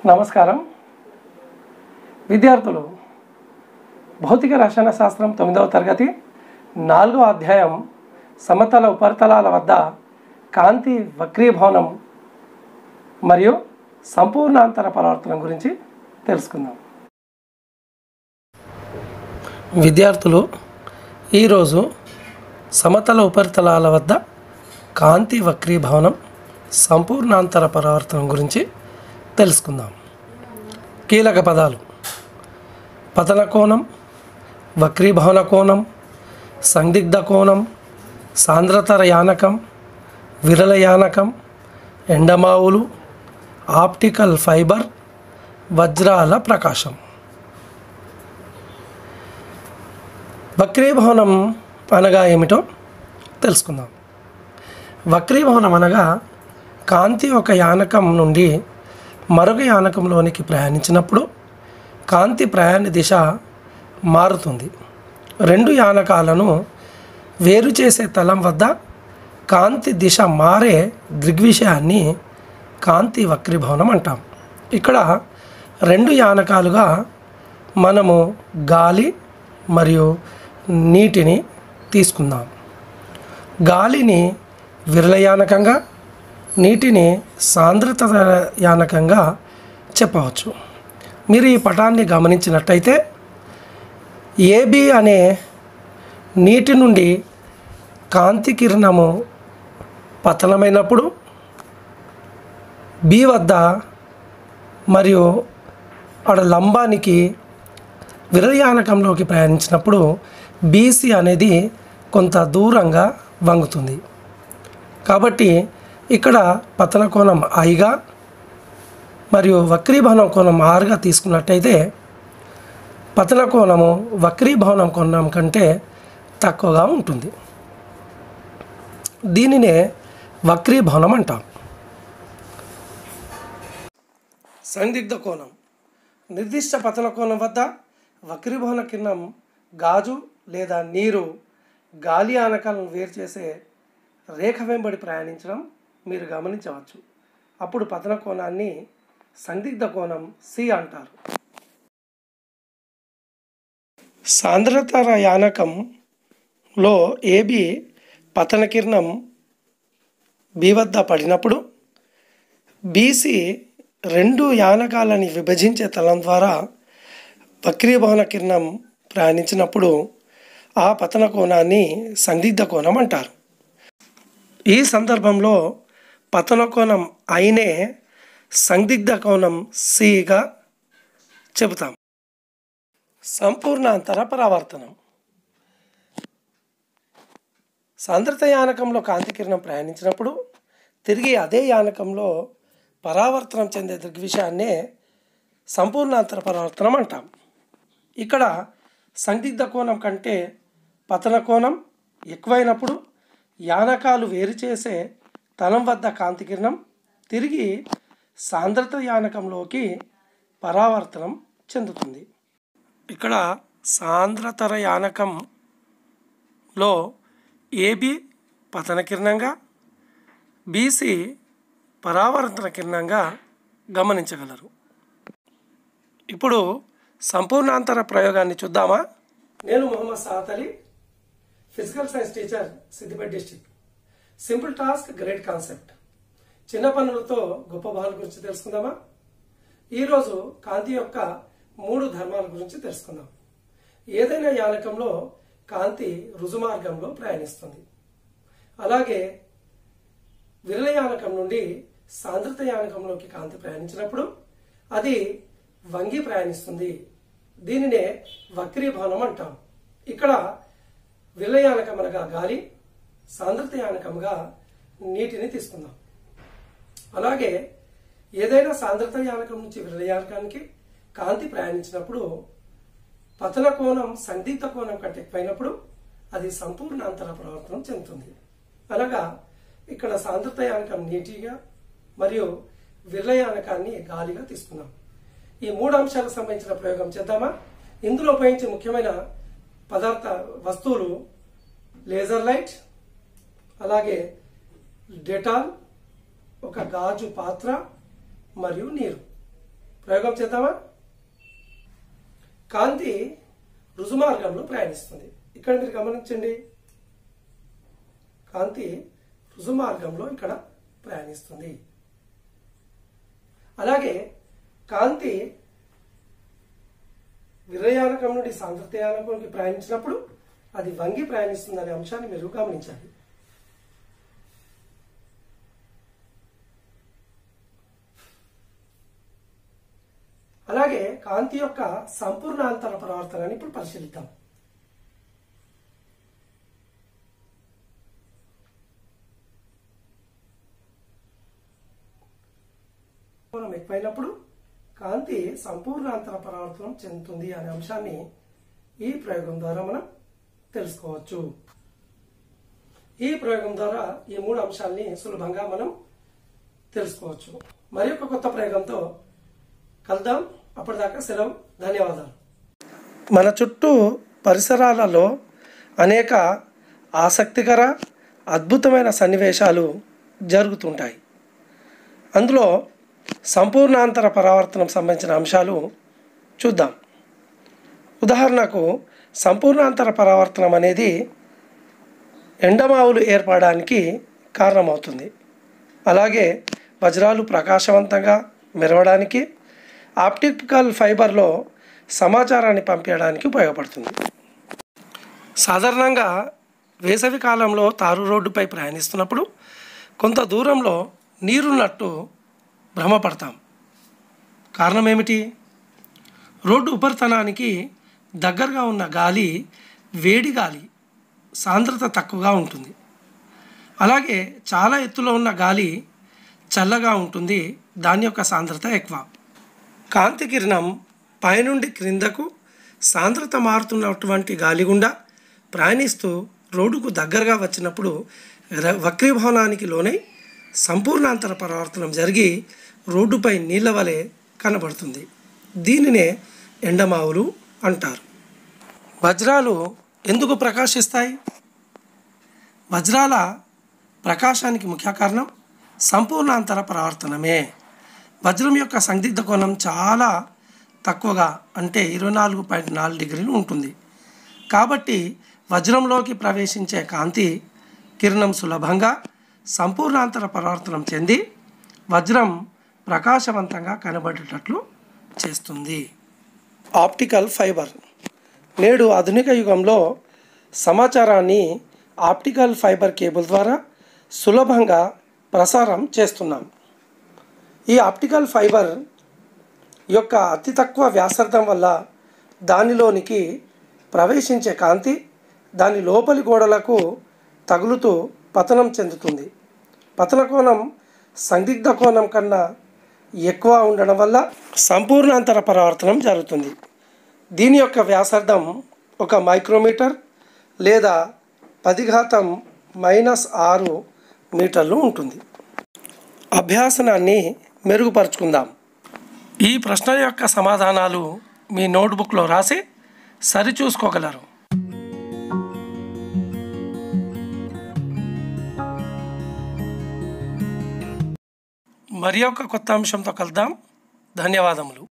నమస్కారం విద్యార్థులు భౌతిక రసాయన శాస్త్రం 9వ తరగతి 4వ అధ్యాయం సమతల ఉపరితలాల వద్ద కాంతి వక్రీభవనం మరియు సంపూర్ణాంతర పరావర్తనం గురించి తెలుసుకుందాం. విద్యార్థులు ఈరోజు సమతల ఉపరితలాల వద్ద కాంతి వక్రీభవనం సంపూర్ణాంతర పరావర్తనం గురించి తెలుసుకుందాం. కీలక పదాలు: పతన కోణం, వక్రీభవన కోణం, సందిగ్ధ కోణం, సాంద్రతర యానకం, విరల యానకం, ఎండమావులు, ఆప్టికల్ ఫైబర్, వజ్రాల ప్రకాశం. వక్రీభవనం అనగా ఏమిటో తెలుసుకుందాం. వక్రీభవనం అనగా కాంతి ఒక యానకం నుండి మరొక యానకంలోనికి ప్రయాణించినప్పుడు కాంతి ప్రయాణ దిశ మారుతుంది. రెండు యానకాలను వేరు చేసే తలం వద్ద కాంతి దిశ మారే దృగ్విషయాన్ని కాంతి వక్రీభవనం అంటాం. ఇక్కడ రెండు యానకాలుగా మనము గాలి మరియు నీటిని తీసుకుందాం. గాలిని విరళయానకంగా, నీటిని సాంద్రత యానకంగా చెప్పవచ్చు. మీరు ఈ పటాన్ని గమనించినట్టయితే ఏబి అనే నీటి నుండి కాంతి కిరణము పతనమైనప్పుడు బి వద్ద మరియు అక్కడ లంబానికి విరళయానకంలోకి ప్రయాణించినప్పుడు బీసీ అనేది కొంత దూరంగా వంగుతుంది. కాబట్టి ఇక్కడ పతన కోణం ఐగా మరియు వక్రీభవనం కోణం ఆరుగా తీసుకున్నట్టయితే పతన కోణము వక్రీభవనం కోణం కంటే తక్కువగా ఉంటుంది. దీనినే వక్రీభవనం అంటాం. సందిగ్ధ కోణం: నిర్దిష్ట పతన కోణం వద్ద వక్రీభవన కిరణం గాజు లేదా నీరు గాలి ఆనకాలను వేరు చేసే రేఖ వెంబడి ప్రయాణించడం మీరు గమనించవచ్చు. అప్పుడు పతన కోణాన్ని సందిగ్ధ కోణం సి అంటారు. సాంద్రతర యానకంలో ఏబి పతన కిరణం బి వద్ద పడినప్పుడు బీసీ రెండు యానకాలని విభజించే తలం ద్వారా వక్రీభవన కిరణం ప్రయాణించినప్పుడు ఆ పతన కోణాన్ని సందిగ్ధ కోణం అంటారు. ఈ సందర్భంలో పతన కోణం ఐనే సందిగ్ధ కోణం సిగా చెబుతాం. సంపూర్ణాంతర పరావర్తనం: సాంద్రత యానకంలో కాంతి కిరణం ప్రయాణించినప్పుడు తిరిగి అదే యానకంలో పరావర్తనం చెందే దృగ్విషయాన్నే సంపూర్ణాంతర పరావర్తనం అంటాం. ఇక్కడ సందిగ్ధ కోణం కంటే పతన కోణం ఎక్కువైనప్పుడు యానకాలు వేరు చేసే తలం వద్ద కాంతి కిరణం తిరిగి సాంద్రత యానకంలోకి పరావర్తనం చెందుతుంది. ఇక్కడ సాంద్రతర యానకంలో ఏబి పతన కిరణంగా, బీసీ పరావర్తన కిరణంగా గమనించగలరు. ఇప్పుడు సంపూర్ణాంతర ప్రయోగాన్ని చూద్దామా? నేను Mohammed Saadat Ali, physical science teacher, Siddipet district. Simple task, great concept. చిన్న పనులతో గొప్ప భావాల గురించి తెలుసుకుందామా? ఈరోజు కాంతి యొక్క 3 ధర్మాల గురించి తెలుసుకుందాం. ఏదైనా యానకంలో కాంతి రుజుమార్గంలో ప్రయాణిస్తుంది. అలాగే విరళ యానకం నుండి సాంద్రత యానకంలోకి కాంతి ప్రయాణించినప్పుడు అది వంగి ప్రయాణిస్తుంది. దీనినే వక్రీభవనం అంటాం. ఇక్కడ విరళ యానకం అనగా గాలి, సాంద్రత యానకంగా నీటిని తీసుకుందాం. అలాగే ఏదైనా సాంద్రత యానకం నుంచి విరళ యానకానికి కాంతి ప్రయాణించినప్పుడు పతన కోణం సందిగ్ధ కోణం కంటే ఎక్కువైనప్పుడు అది సంపూర్ణాంతర పరావర్తనం చెందుతుంది. అనగా ఇక్కడ సాంద్రత యానకం నీటిగా మరియు విరళ యానకాన్ని గాలిగా తీసుకున్నాం. ఈ 3 అంశాలకు సంబంధించిన ప్రయోగం చేద్దామా? ఇందులో ఉపయోగించే ముఖ్యమైన వస్తువులు లేజర్ లైట్, అలాగే డెటాల్, ఒక గాజు పాత్ర మరియు నీరు. ప్రయోగం చేద్దామా? కాంతి రుజుమార్గంలో ప్రయాణిస్తుంది. ఇక్కడ మీరు గమనించండి, కాంతి రుజుమార్గంలో ఇక్కడ ప్రయాణిస్తుంది. అలాగే కాంతి విరయానకం నుండి సాంద్రతయానకంకి ప్రయాణించినప్పుడు అది వంగి ప్రయాణిస్తుంది అనే అంశాన్ని మీరు గమనించాలి. అలాగే కాంతి యొక్క సంపూర్ణాంతర ప్రవర్తనని ఇప్పుడు పరిశీలిద్దాం. కోణం ఎక్కువైనప్పుడు కాంతి సంపూర్ణాంతర పరావర్తనం చెందుతుంది అనే అంశాన్ని ఈ ప్రయోగం ద్వారా మనం తెలుసుకోవచ్చు. ఈ ప్రయోగం ద్వారా ఈ 3 అంశాలని సులభంగా మనం తెలుసుకోవచ్చు. మరి ఒక కొత్త ప్రయోగంతో కలుద్దాం. అప్పటిదాకా సెలవు. ధన్యవాదాలు. మన చుట్టూ పరిసరాలలో అనేక ఆసక్తికర అద్భుతమైన సన్నివేశాలు జరుగుతుంటాయి. అందులో సంపూర్ణాంతర పరావర్తనం సంబంధించిన అంశాలు చూద్దాం. ఉదాహరణకు సంపూర్ణాంతర పరావర్తనం అనేది ఎండమావులు ఏర్పడడానికి కారణమవుతుంది. అలాగే వజ్రాలు ప్రకాశవంతంగా మెరవడానికి, ఆప్టికల్ ఫైబర్లో సమాచారాన్ని పంపించడానికి ఉపయోగపడుతుంది. సాధారణంగా వేసవి కాలంలో తారు రోడ్డుపై ప్రయాణిస్తున్నప్పుడు కొంత దూరంలో నీరున్నట్టు భ్రమపడతాం. కారణం ఏమిటి? రోడ్డు ఉపరితలానికి దగ్గరగా ఉన్న గాలి వేడి గాలి, సాంద్రత తక్కువగా ఉంటుంది. అలాగే చాలా ఎత్తులో ఉన్న గాలి చల్లగా ఉంటుంది, దాని యొక్క సాంద్రత ఎక్కువ. కాంతి కిరణం పైనుండి క్రిందకు సాంద్రత మారుతున్నటువంటి గాలి గుండా ప్రయాణిస్తూ రోడ్డుకు దగ్గరగా వచ్చినప్పుడు వక్రీభవనానికి లోనై సంపూర్ణాంతర పరావర్తనం జరిగి రోడ్డుపై నీళ్ల వలె కనబడుతుంది. దీనినే ఎండమావులు అంటారు. వజ్రాలు ఎందుకు ప్రకాశిస్తాయి? వజ్రాల ప్రకాశానికి ముఖ్య కారణం సంపూర్ణాంతర పరావర్తనమే. వజ్రం యొక్క సందిగ్ధ కోణం చాలా తక్కువగా, అంటే 24.4 డిగ్రీలు ఉంటుంది. కాబట్టి వజ్రంలోకి ప్రవేశించే కాంతి కిరణం సులభంగా సంపూర్ణాంతర పరావర్తనం చెంది వజ్రం ప్రకాశవంతంగా కనబడేటట్లు చేస్తుంది. Optical fibre. నేడు ఆధునిక యుగంలో సమాచారాన్ని ఆప్టికల్ ఫైబర్ కేబుల్ ద్వారా సులభంగా ప్రసారం చేస్తున్నాం. ఈ ఆప్టికల్ ఫైబర్ యొక్క అతి తక్కువ వ్యాసార్థం వల్ల దానిలోనికి ప్రవేశించే కాంతి దాని లోపలి గోడలకు తగులుతూ పతనం చెందుతుంది. పతన కోణం సందిగ్ధ కోణం కన్నా ఎక్కువ ఉండడం వల్ల సంపూర్ణాంతర పరావర్తనం జరుగుతుంది. దీని యొక్క వ్యాసార్థం 1 మైక్రోమీటర్ లేదా 10⁻⁻6 మీటర్లు ఉంటుంది. అభ్యాసనాన్ని మెరుగుపరుచుకుందాం. ఈ ప్రశ్న యొక్క సమాధానాలు మీ నోట్బుక్లో రాసి సరిచూసుకోగలరు. మరి ఒక కొత్త అంశంతో కలుద్దాం. ధన్యవాదములు.